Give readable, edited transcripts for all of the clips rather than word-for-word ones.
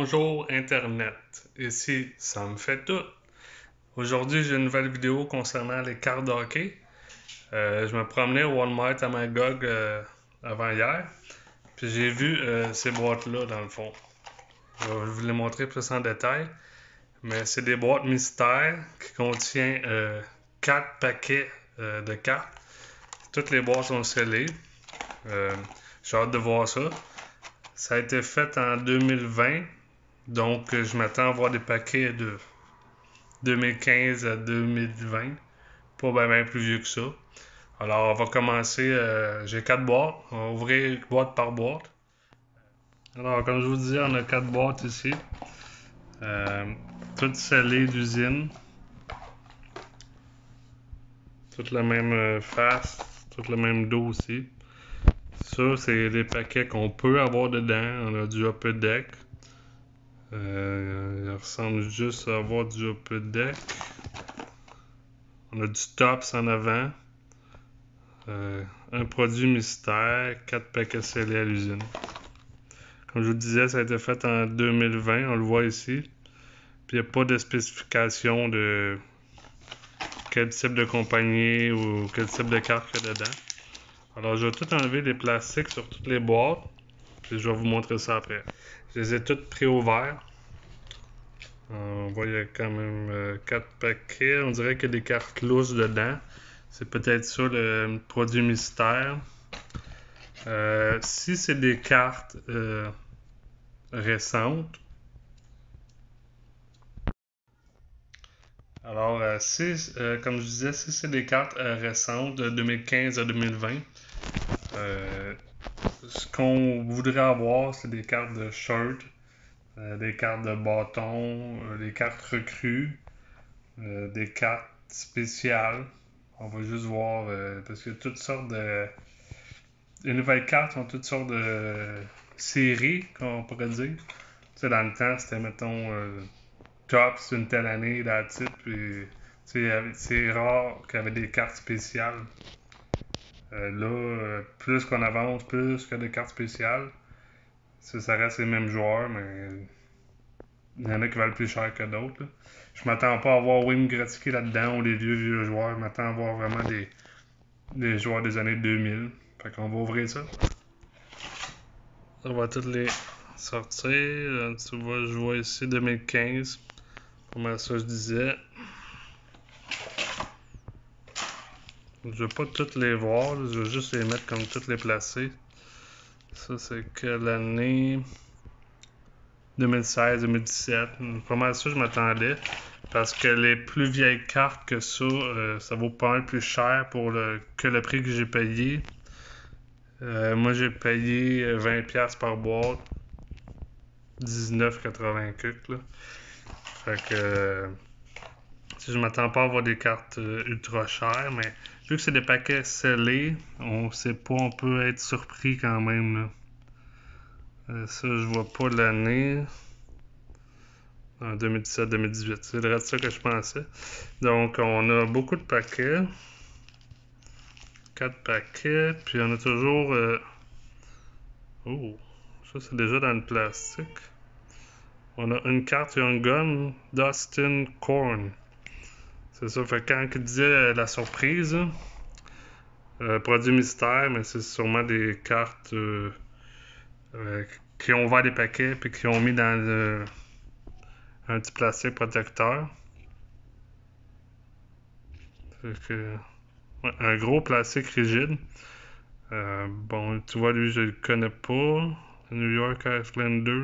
Bonjour Internet, ici ça me fait tout. Aujourd'hui j'ai une nouvelle vidéo concernant les cartes de hockey. Je me promenais au Walmart à Magog avant hier, puis j'ai vu ces boîtes-là dans le fond. Je vais vous les montrer plus en détail, mais c'est des boîtes mystères qui contiennent 4 paquets de cartes. Toutes les boîtes sont scellées. J'ai hâte de voir ça. Ça a été fait en 2020. Donc, je m'attends à voir des paquets de 2015 à 2020. Pas bien plus vieux que ça. Alors, on va commencer. J'ai 4 boîtes. On va ouvrir boîte par boîte. Alors, comme je vous disais, on a 4 boîtes ici. Toutes scellées d'usine. Toutes la même face. Toutes le même dos aussi. Ça, c'est les paquets qu'on peut avoir dedans. On a du Upper Deck. Il ressemble juste à avoir du Upper Deck. On a du Tops en avant. Un produit mystère. 4 paquets scellés à l'usine. Comme je vous disais, ça a été fait en 2020. On le voit ici. Puis il n'y a pas de spécification de quel type de compagnie ou quel type de carte qu'il y a dedans. Alors, je vais tout enlever les plastiques sur toutes les boîtes. Puis je vais vous montrer ça après. Je les ai toutes pré-ouvertes. On voit qu'il y a quand même 4 paquets. On dirait qu'il y a des cartes louches dedans. C'est peut-être ça le produit mystère. Si c'est des cartes récentes, alors comme je disais, si c'est des cartes récentes de 2015 à 2020, ce qu'on voudrait avoir, c'est des cartes de shirt, des cartes de bâton, des cartes recrues, des cartes spéciales. On va juste voir, parce qu'il y a toutes sortes de... Les nouvelles cartes ont toutes sortes de séries, qu'on pourrait dire. Tu sais, dans le temps, c'était, mettons, top, c'est une telle année, la type, puis c'est rare qu'il y avait des cartes spéciales. Là, plus qu'on avance, plus qu'il y a des cartes spéciales. Ça reste les mêmes joueurs, mais il y en a qui valent plus cher que d'autres. Là. Je m'attends pas à voir Wayne Gretzky là-dedans ou les vieux joueurs. Je m'attends à voir vraiment des joueurs des années 2000. Fait qu'on va ouvrir ça. On va toutes les sortir. Tu vois, je vois ici 2015. Comment ça je disais. Je vais pas toutes les voir. Je vais juste les mettre comme toutes les placer. Ça, c'est quelle année? 2016-2017. Pas mal ça, je m'attendais. Parce que les plus vieilles cartes que ça, ça vaut pas mal plus cher que le prix que j'ai payé. Moi, j'ai payé 20$ par boîte. 19,80$. Fait que je m'attends pas à avoir des cartes ultra chères, mais vu que c'est des paquets scellés, on sait pas, on peut être surpris quand même. Ça, je vois pas l'année. En 2017-2018. C'est de ça que je pensais. Donc, on a beaucoup de paquets. 4 paquets. Puis, on a toujours... Oh, ça, c'est déjà dans le plastique. On a une carte Young Gun, Dustin Korn. C'est ça. Fait quand il disait la surprise, produit mystère, mais c'est sûrement des cartes qui ont ouvert des paquets puis qui ont mis dans un petit plastique protecteur. Fait que... Ouais, un gros plastique rigide. Bon, tu vois, lui, je le connais pas. New York Islander.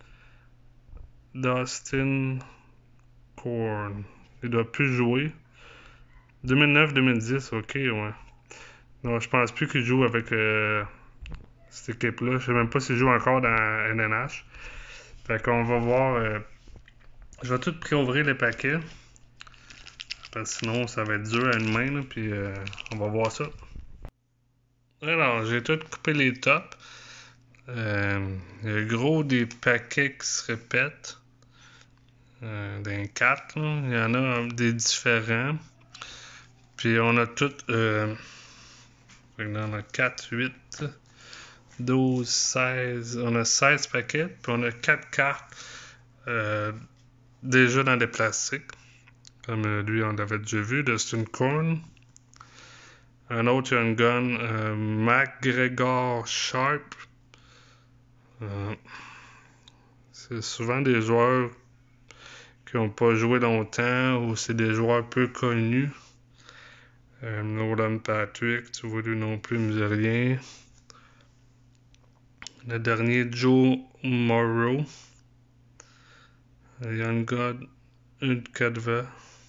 Dustin Korn. Il doit plus jouer. 2009-2010, ok, ouais. Non, je pense plus qu'il joue avec cette équipe-là. Je sais même pas s'il joue encore dans NNH. Fait qu'on va voir. Je vais tout pré-ouvrir les paquets. Parce que sinon, ça va être dur à une main, là, puis on va voir ça. Alors, j'ai tout coupé les tops. Il y a gros des paquets qui se répètent. D'un 4, là. Il y en a des différents. Puis on a tout. On a 4, 8, 12, 16. On a 16 paquets. Puis on a 4 cartes déjà dans des plastiques. Comme lui, on l'avait déjà vu, Dustin Korn. Un autre, il y a une gun, MacGregor Sharp. C'est souvent des joueurs qui n'ont pas joué longtemps ou c'est des joueurs peu connus. Nolan Patrick, tu vois lui non plus, il me dit rien. Le dernier, Joe Morrow. Young God, Kadva.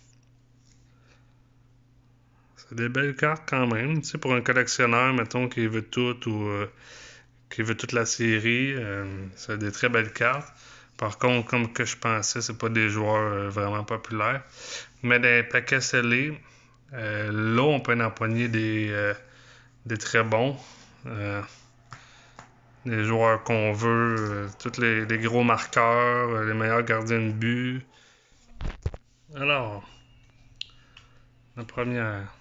C'est des belles cartes quand même. Tu sais, pour un collectionneur, mettons, qui veut tout ou qui veut toute la série, c'est des très belles cartes. Par contre, comme que je pensais, c'est pas des joueurs vraiment populaires. Mais dans les paquets scellés, là, on peut en empoigner des très bons. Les joueurs qu'on veut, tous les gros marqueurs, les meilleurs gardiens de but. Alors, la première,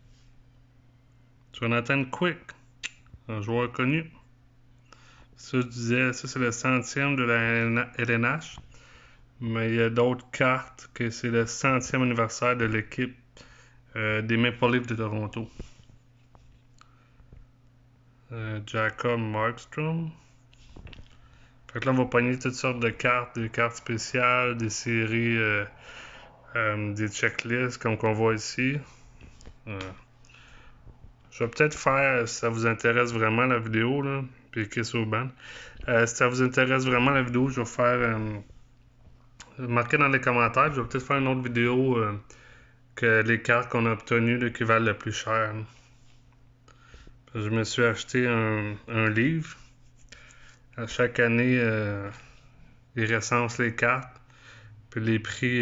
Jonathan Quick, un joueur connu. Ça, je disais, ça c'est le 100e de la LNH. Mais il y a d'autres cartes que c'est le 100e anniversaire de l'équipe des Maple Leafs de Toronto. Jacob Markstrom. Fait que là, on va pogner toutes sortes de cartes, des cartes spéciales, des séries, des checklists comme qu'on voit ici. Je vais peut-être faire, si ça vous intéresse vraiment la vidéo, là, puis kiss au ban. Si ça vous intéresse vraiment la vidéo, je vais faire marquer dans les commentaires. Je vais peut-être faire une autre vidéo que les cartes qu'on a obtenues là, qui valent le plus cher. Je me suis acheté un livre. À chaque année, ils recensent les cartes. Puis les prix.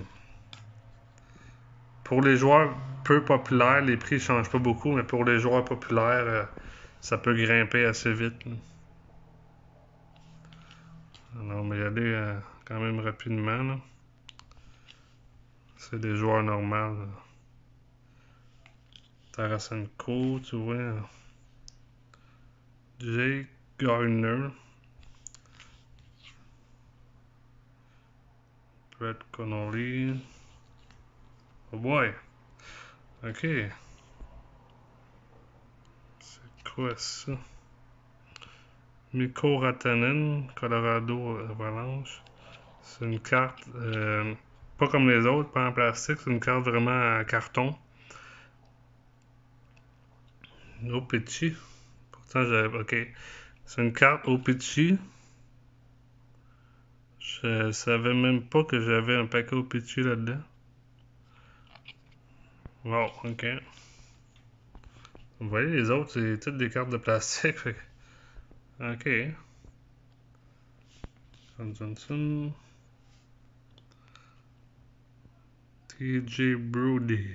Pour les joueurs peu populaires, les prix ne changent pas beaucoup, mais pour les joueurs populaires, ça peut grimper assez vite. Là. Alors, on va y aller quand même rapidement. Là. C'est des joueurs normaux. Tarasenko, tu vois. Jake Gardner. Brett Connolly. Oh boy. Ok. C'est quoi ça? Mikko Rantanen, Colorado Avalanche. C'est une carte pas comme les autres, pas en plastique, c'est une carte vraiment en carton. O-Pee-Chee. Pourtant, j'avais. Ok. C'est une carte O-Pee-Chee. Je savais même pas que j'avais un paquet O-Pee-Chee là-dedans. Wow, ok. Vous voyez, les autres, c'est toutes des cartes de plastique. Ok. Johnson. TJ Brody.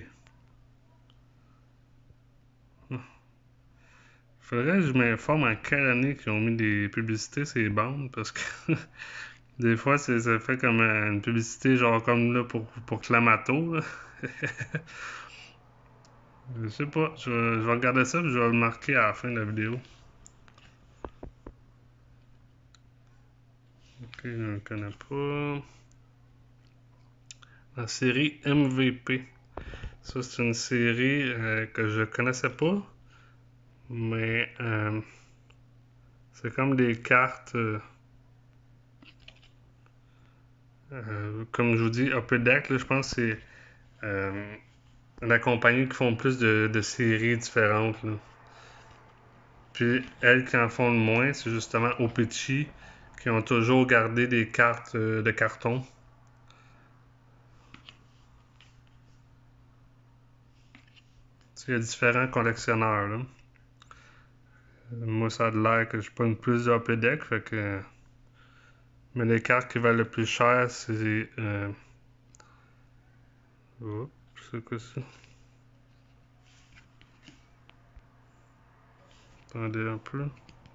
Faudrait que je m'informe en quelle année qu'ils ont mis des publicités sur les bandes parce que des fois ça fait comme une publicité genre comme là pour Clamato. Là. Je sais pas, je vais regarder ça et je vais le marquer à la fin de la vidéo. Ok, je ne connais pas. La série MVP. Ça, c'est une série que je connaissais pas. Mais c'est comme des cartes. Comme je vous dis, Upper Deck, là, je pense que c'est la compagnie qui font plus de séries différentes. Là. Puis elles qui en font le moins, c'est justement O-Pee-Chee, qui ont toujours gardé des cartes de carton. Il y a différents collectionneurs. Là. Moi, ça a l'air que je pogne plus de Upper Deck, fait que. Mais les cartes qui valent le plus cher, c'est. Oups, c'est quoi ça? Attendez un peu.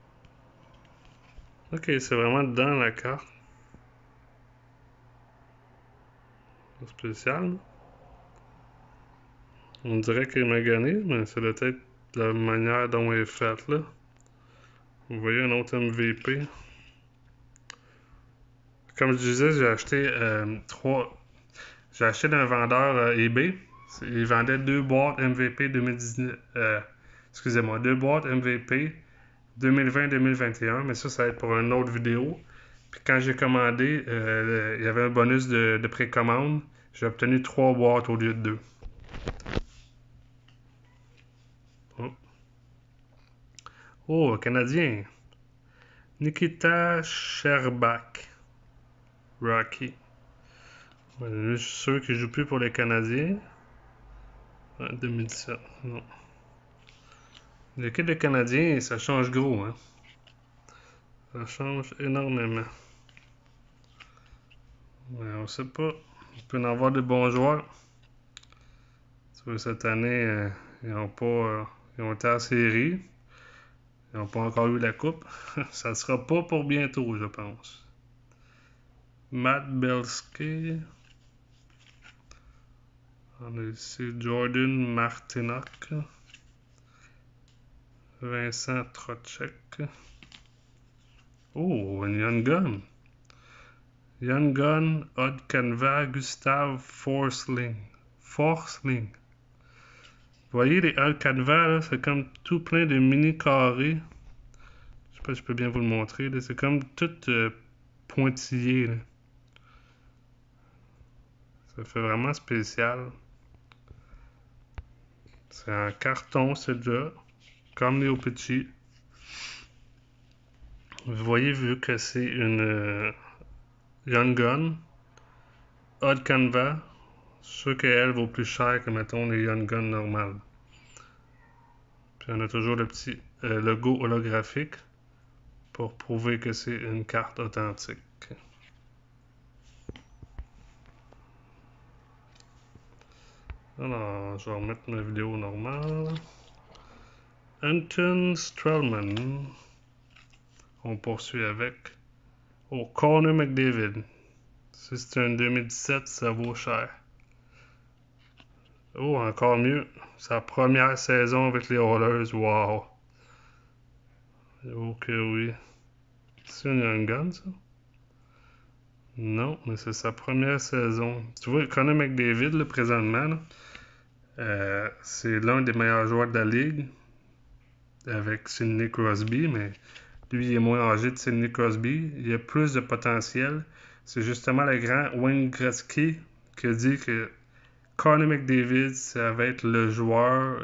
Ok, c'est vraiment dedans la carte. C'est spécial. On dirait qu'il m'a gagné, mais c'est peut-être la manière dont elle est faite là. Vous voyez un autre MVP. comme je disais, j'ai acheté J'ai acheté d'un vendeur eBay. Il vendait 2 boîtes MVP 2019. Excusez-moi, 2 boîtes MVP 2020-2021, mais ça va être pour une autre vidéo. Puis quand j'ai commandé, il y avait un bonus de précommande. J'ai obtenu 3 boîtes au lieu de 2. Oh, Canadien. Nikita Sherbak. Rocky. Je suis sûr qu'il joue plus pour les Canadiens. 2017. Non. L'équipe des Canadiens, ça change gros, hein. Ça change énormément. Mais on sait pas. Il peut y en avoir de bons joueurs. Tu vois, cette année, ils n'ont pas. Ils ont été en série. Ils n'ont pas encore eu la coupe. Ça sera pas pour bientôt, je pense. Matt Belski. On a ici Jordan Martinock. Vincent Trocek. Oh, une Young Gun. Young Gun, Odd Canva, Gustave Forsling. Forsling. Vous voyez les Odd Canva, c'est comme tout plein de mini carrés. Je sais pas si je peux bien vous le montrer. C'est comme tout pointillé. Là. Ça fait vraiment spécial. C'est en carton, celui-là. Comme les petits. Vous voyez, vu que c'est une Young Gun, Odd Canva, sûr qu'elle vaut plus cher que, mettons, les Young Gun normales. Puis on a toujours le petit logo holographique pour prouver que c'est une carte authentique. Alors, je vais remettre ma vidéo normale. Anton Strowman. On poursuit avec Connor McDavid. Si c'est un 2017, ça vaut cher. Oh, encore mieux. Sa première saison avec les Oilers. Wow. Ok, oui. C'est une Young Gun, ça? Non, mais c'est sa première saison. Tu vois, Connor McDavid, là, présentement, c'est l'un des meilleurs joueurs de la ligue avec Sidney Crosby, mais lui, il est moins âgé de Sidney Crosby. Il a plus de potentiel. C'est justement le grand Wayne Gretzky qui a dit que Connor McDavid, ça va être le joueur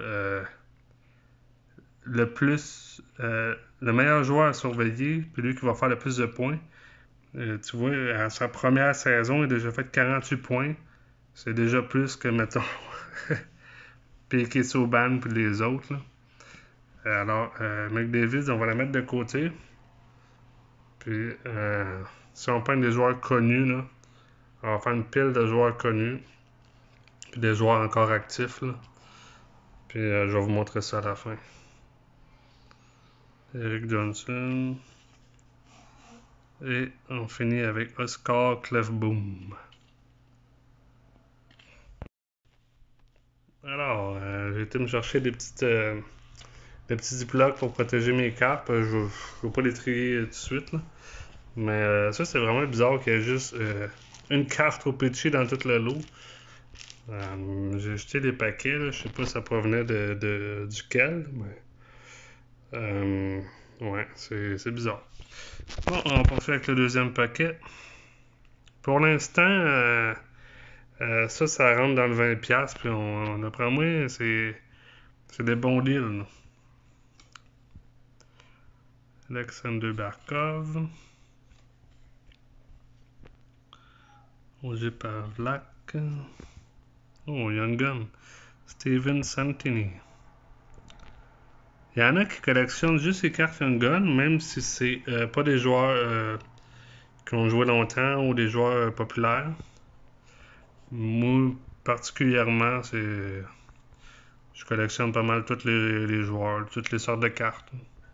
le meilleur joueur à surveiller, puis lui qui va faire le plus de points. Tu vois, à sa première saison, il a déjà fait 48 points. C'est déjà plus que, mettons, Piquet Subban puis les autres. Là. Alors, McDavid, on va la mettre de côté. Puis, si on prend des joueurs connus, là, on va faire une pile de joueurs connus. Puis des joueurs encore actifs. Là. Puis, je vais vous montrer ça à la fin. Eric Johnson. Et on finit avec Oscar Klefbom. Alors, j'ai été me chercher des petits ziplocs pour protéger mes cartes. Je ne vais pas les trier tout de suite. Là. Mais ça, c'est vraiment bizarre qu'il y ait juste une carte au pitchy dans tout le lot. J'ai jeté des paquets. Là. Je sais pas si ça provenait duquel. Mais ouais, c'est bizarre. Bon, on va poursuivre avec le deuxième paquet. Pour l'instant, ça rentre dans le 20$. Puis d'après moi, c'est des bons deals. Là. Alexander Barkov. Ogé Pavlak. Oh, Young Gun. Steven Santini. Il y en a qui collectionnent juste les cartes Young Gun, même si c'est pas des joueurs qui ont joué longtemps ou des joueurs populaires. Moi, particulièrement, je collectionne pas mal tous les joueurs, toutes les sortes de cartes.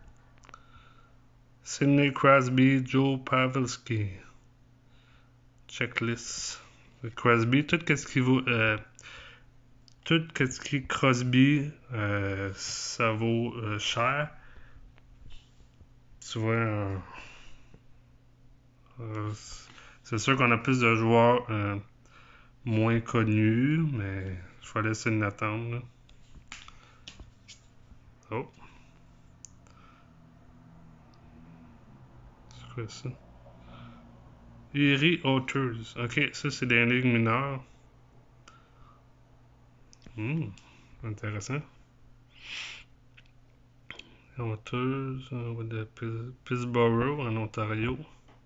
Sidney Crosby, Joe Pavelski. Checklist. Crosby, tout ce qui vaut. Tout ce qui est Crosby, ça vaut cher. Tu vois, C'est sûr qu'on a plus de joueurs moins connus, mais il faut laisser l'attendre. Oh. C'est quoi ça? Erie Authors. Ok, ça c'est des ligues mineures. Intéressant. Authors de Pittsburgh en Ontario.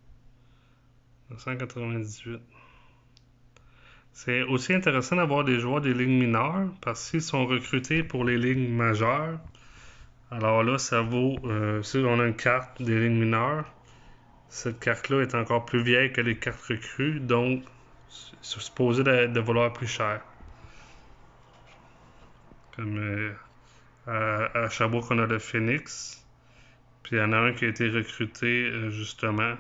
1998. C'est aussi intéressant d'avoir des joueurs des ligues mineures parce qu'ils sont recrutés pour les ligues majeures. Alors là, ça vaut. Si on a une carte des ligues mineures, cette carte-là est encore plus vieille que les cartes recrues, donc c'est supposé de valoir plus cher. Comme à Sherbrooke, on a le Phoenix. Puis il y en a un qui a été recruté justement.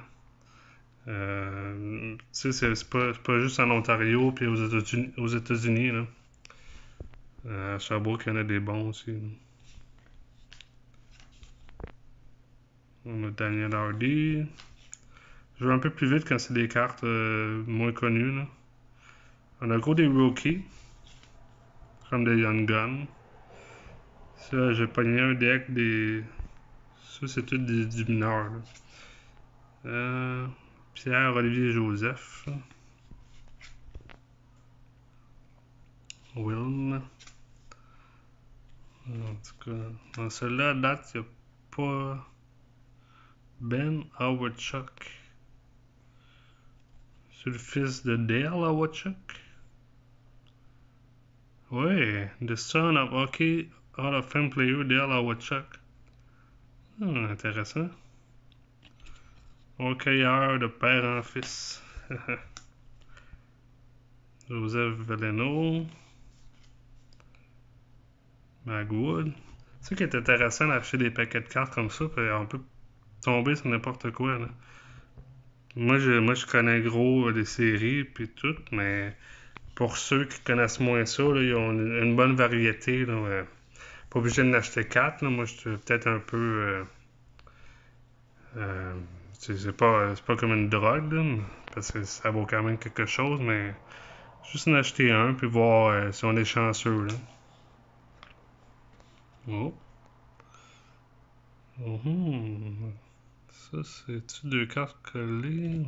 Tu sais, c'est pas juste en Ontario puis aux États-Unis. Là. À Sherbrooke, il y en a des bons aussi. Là. On a Daniel Hardy. Je joue un peu plus vite quand c'est des cartes moins connues. Là. On a gros des rookies. Comme des Young Guns. Ça, j'ai pogné un deck des. Ça, c'est tout du mineur. Pierre-Olivier Joseph. Will. En tout cas, dans celui-là, à date, il n'y a pas Ben Howardchuk. C'est le fils de Dale Howardchuk. Ouais, the son of Hockey Hall of Fame player Dale Howardchuk. Intéressant. Hockeyeur de père en fils. Joseph Veleno. Magwood. C'est ça qui est intéressant d'acheter des paquets de cartes comme ça, puis on peut tomber sur n'importe quoi. Là. Moi, je connais gros les séries puis tout, mais pour ceux qui connaissent moins ça, là, ils ont une bonne variété. Là, pas obligé de n'acheter 4. Là. Moi, je suis peut-être un peu. C'est pas comme une drogue, là, parce que ça vaut quand même quelque chose, mais juste en acheter un puis voir si on est chanceux. Là. Oh. Ça, c'est-tu 2 cartes collées?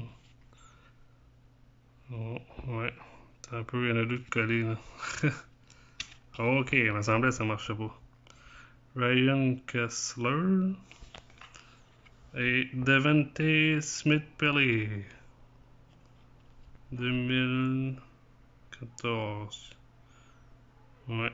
Oh, ouais. Un peu, il y en a 2 de collées, là. Ok, il me semblait que ça marchait pas. Ryan Kessler. Et Devante Smith-Pelly. 2014. Ouais.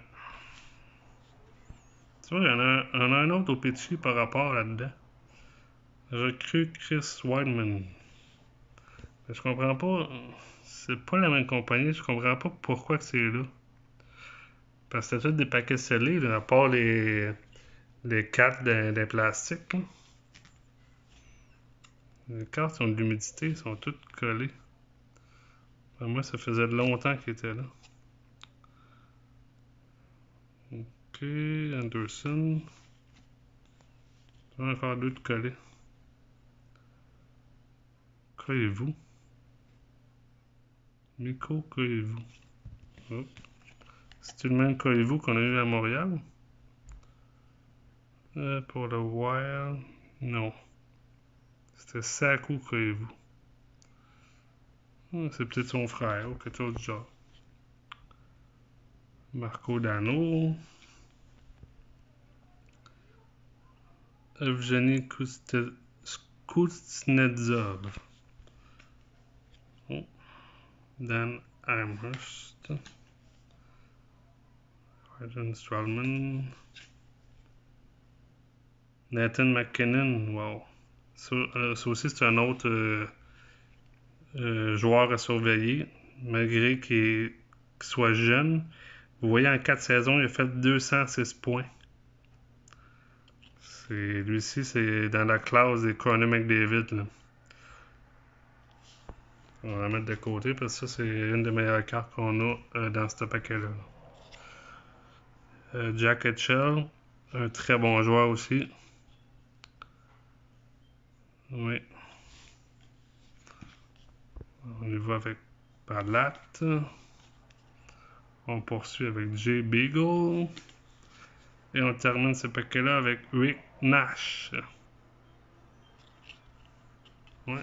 Tu vois, il y en a un autre au pitchy par rapport là-dedans. Recrue Chris Weidman. Mais je comprends pas. C'est pas la même compagnie. Je comprends pas pourquoi c'est là. Parce que c'est tous des paquets scellés, là, à part les cartes des plastiques. Là. Les cartes ont de l'humidité, sont toutes collées. Enfin, moi, ça faisait longtemps qu'ils étaient là. Ok, Anderson. Encore 2 de collés. Croyez-vous? Miko, croyez-vous? Oh. C'est-tu le même croyez-vous qu'on a eu à Montréal? Pour le Wild, non. C'était Saku, croyez-vous? C'est peut-être son frère ou quelque chose du genre. Marco Dano. Evgeny Kuznetsov. Oh. Dan Amherst. Ryan Strawman. Nathan McKinnon. Wow. Ça aussi, c'est un autre joueur à surveiller. Malgré qu'il soit jeune. Vous voyez, en 4 saisons, il a fait 206 points. Lui-ci, c'est dans la classe des Connor McDavid. Là. On va la mettre de côté parce que ça, c'est une des meilleures cartes qu'on a dans ce paquet-là. Jack Etchell, un très bon joueur aussi. Oui. On y va avec Balat. On poursuit avec Jay Beagle. Et on termine ce paquet-là avec Rick Nash. Ouais.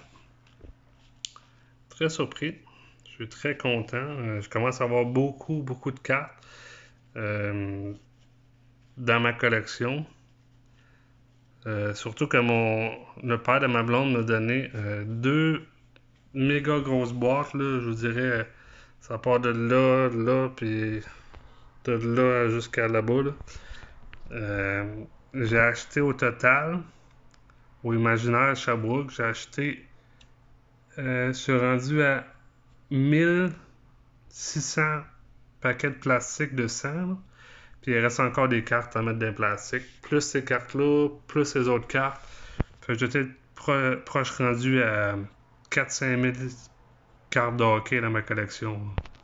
Très surpris. Je suis très content. Je commence à avoir beaucoup de cartes dans ma collection. Surtout que le père de ma blonde m'a donné 2 méga grosses boîtes. Là, je vous dirais, ça part de là, puis de là jusqu'à là-bas. Là. J'ai acheté au total, au Imaginaire Sherbrooke, j'ai acheté, je suis rendu à 1600 paquets de plastique de 100. Là. Puis il reste encore des cartes à mettre dans le plastique. Plus ces cartes-là, plus les autres cartes. Fait que j'étais proche rendu à 4-5 000 cartes de hockey dans ma collection.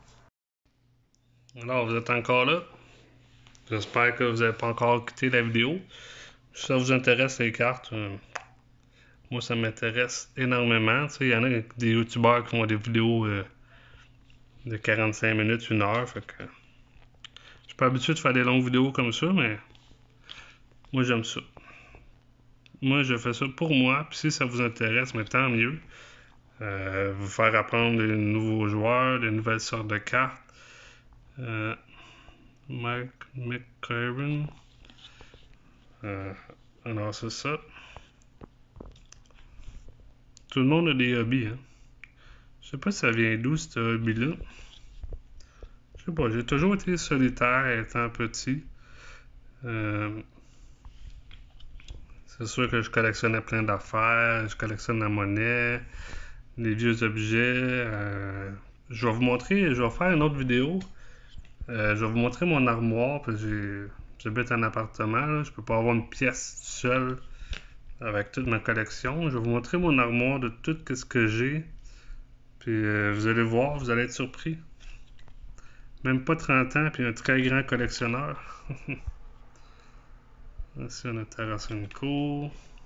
Alors, vous êtes encore là? J'espère que vous n'avez pas encore quitté la vidéo. Si ça vous intéresse les cartes, moi ça m'intéresse énormément. Il y en a des youtubeurs qui font des vidéos de 45 minutes, 1 heure. Fait que je suis pas habitué de faire des longues vidéos comme ça, mais moi j'aime ça. Moi je fais ça pour moi, puis si ça vous intéresse, mais tant mieux. Vous faire apprendre des nouveaux joueurs, des nouvelles sortes de cartes. Mike McCarron. Alors c'est ça. Tout le monde a des hobbies, hein. Je sais pas si ça vient d'où, ce hobby-là. Je sais pas, j'ai toujours été solitaire étant petit. C'est sûr que je collectionnais plein d'affaires, je collectionne la monnaie, les vieux objets. Je vais je vais faire une autre vidéo. Je vais vous montrer mon armoire, parce que j'habite en appartement, là. Je peux pas avoir une pièce seule avec toute ma collection. Je vais vous montrer mon armoire de tout ce que j'ai. Puis vous allez voir, vous allez être surpris. Même pas 30 ans, puis un très grand collectionneur. Ici, on a Tarasenko.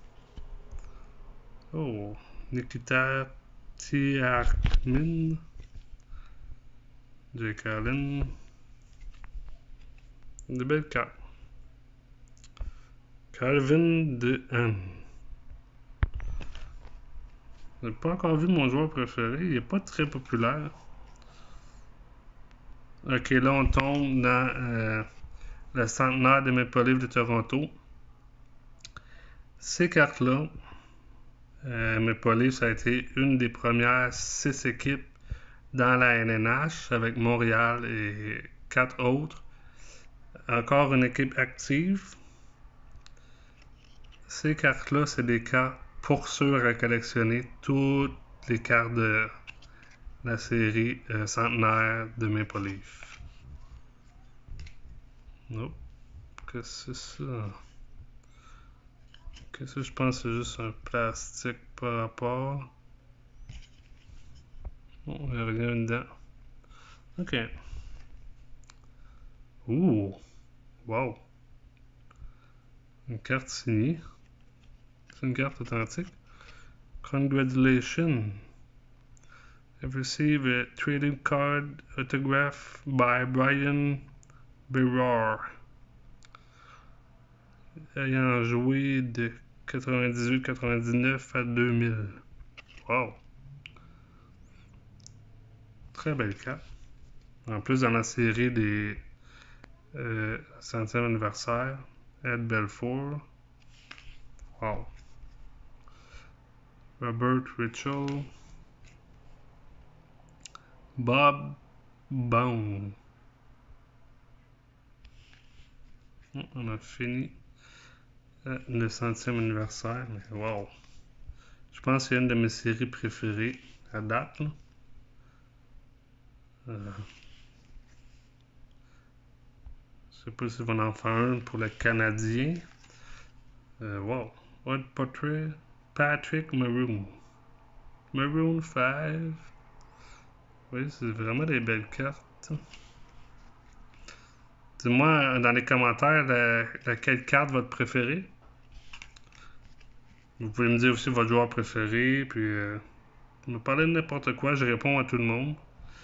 Oh, Nikita Tiakmin. Jake Allen. Des belles cartes. Calvin DeHaan. Je n'ai pas encore vu mon joueur préféré. Il n'est pas très populaire. Ok, là, on tombe dans le centenaire des Maple Leafs de Toronto. Ces cartes-là, Maple Leafs, ça a été une des premières 6 équipes dans la NNH avec Montréal et 4 autres. Encore une équipe active. Ces cartes-là, c'est des cartes pour sûr à collectionner. Toutes les cartes de la série centenaire de Maple Leaf. Nope. Qu'est-ce que c'est ça? Qu'est-ce que je pense que c'est juste un plastique par rapport. Bon, il n'y a rien dedans. Ok. Ouh. Wow. Une carte signée. C'est une carte authentique. Congratulations. I've received a trading card autograph by Brian Berard. Ayant joué de 98-99 à 2000. Wow. Très belle carte. En plus, dans la série des 100e anniversaire, Ed Belfour. Wow. Robert Mitchell. Bob Bone. On a fini le 100e anniversaire. Mais wow. Je pense que c'est une de mes séries préférées à date. Je sais pas si on en faire un pour le Canadien. Wow. What portrait? Patrick Maroon. Maroon 5. Oui, c'est vraiment des belles cartes. Dis-moi dans les commentaires laquelle carte votre préférée. Vous pouvez me dire aussi votre joueur préféré, puis me parler de n'importe quoi, je réponds à tout le monde.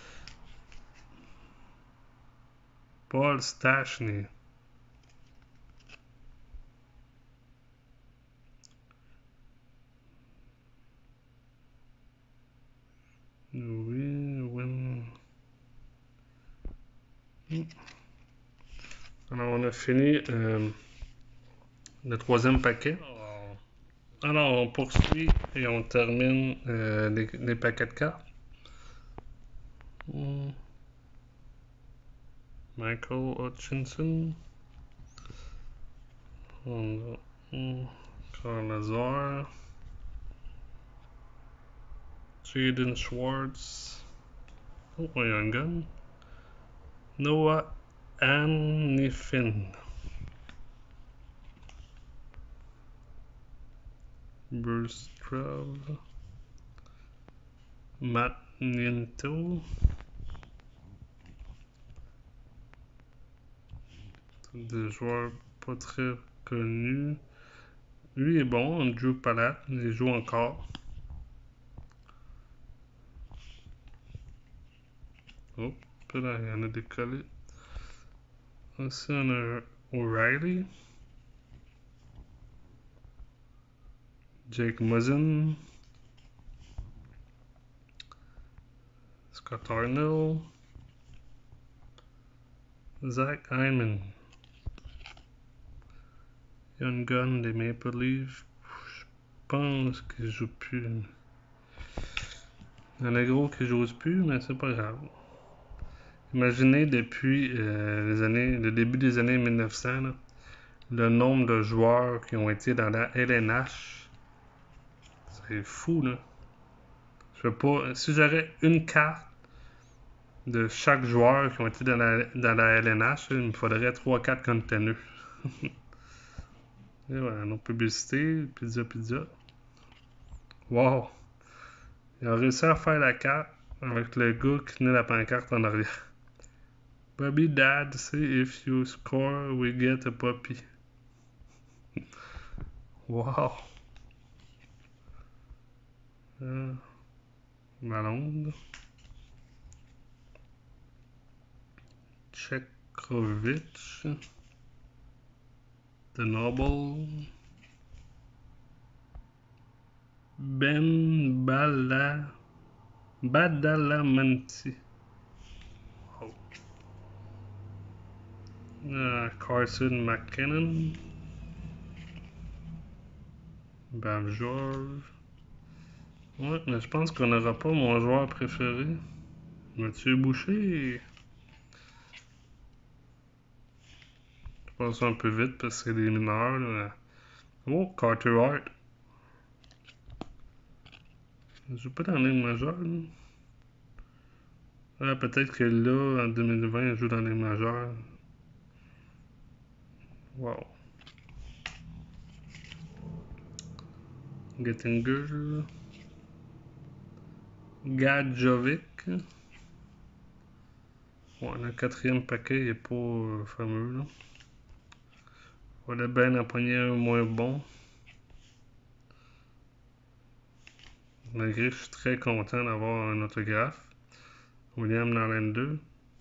Paul Stachny. Oui, oui. Alors, on a fini le troisième paquet. Alors, on poursuit et on termine les paquets de cartes. Michael Hutchinson. On a Carl Lazar. Jaden Schwartz. Oh, il y a un gun. Noah Annifin. Bruce Trav. Matt Niento. Des joueurs pas très connus. Lui est bon, Andrew Palat, il joue encore. Oh, là, il y en a des collés. Aussi, on a O'Reilly. Jake Muzzin. Scott Arnold. Zach Hyman. Young Gun des Maple Leafs. Je pense qu'il joue plus. Il y en a gros qui jouent plus, mais c'est pas grave. Imaginez depuis le début des années 1900, là, le nombre de joueurs qui ont été dans la LNH. C'est fou, là. Je sais pas. Si j'aurais une carte de chaque joueur qui ont été dans la LNH, il me faudrait 3-4 contenus. Et voilà, nos publicités, pizza. Wow! Ils ont réussi à faire la carte avec le gars qui tenait la pancarte en arrière. Bobby Dad, say if you score, we get a puppy. Wow! Malonde. Tchekrovitch. The Noble. Ben Badalamenti. Oh. Carson McKinnon. Bavjor. Ouais, mais je pense qu'on n'aura pas mon joueur préféré. Mathieu Boucher. Je passe un peu vite parce que c'est des mineurs. Là. Oh, Carter Hart. Je joue pas dans les majeures. Ah, peut-être que là, en 2020, il joue dans les majeures. Wow. Gettinger. Gadjovic. Ouais, le quatrième paquet est pas fameux. Là. On a bien empoigné un moins bon. Malgré que je suis très content d'avoir un autographe. William Nylander.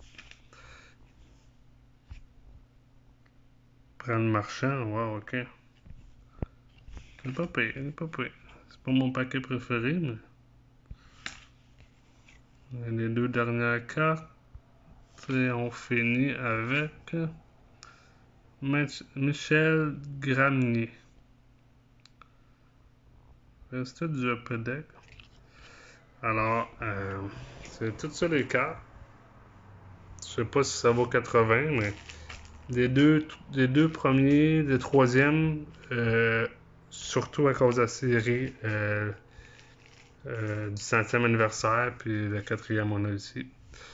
Prendre Marchand, wow, ok. Il est pas pire, C'est pas mon paquet préféré, mais. Les deux dernières cartes, on finit avec Michel Gramnier. Reste du upper deck. Alors, c'est tout ça les cartes. Je sais pas si ça vaut 80, mais les deux premiers, les troisièmes, surtout à cause de la série du 100e anniversaire, puis le quatrième on a ici.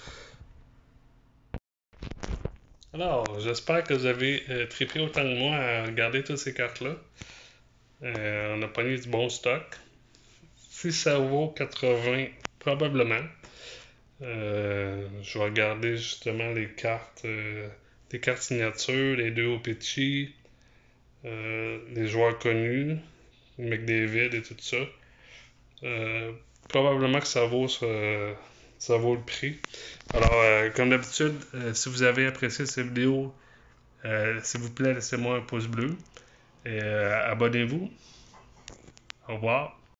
Alors, j'espère que vous avez trippé autant que moi à regarder toutes ces cartes-là. On a pogné du bon stock. Si ça vaut 80, probablement. Je vais regarder justement les cartes signatures, les deux OPC, les joueurs connus, McDavid et tout ça. Probablement que ça vaut le prix. Alors, comme d'habitude, si vous avez apprécié cette vidéo, s'il vous plaît, laissez-moi un pouce bleu et abonnez-vous. Au revoir.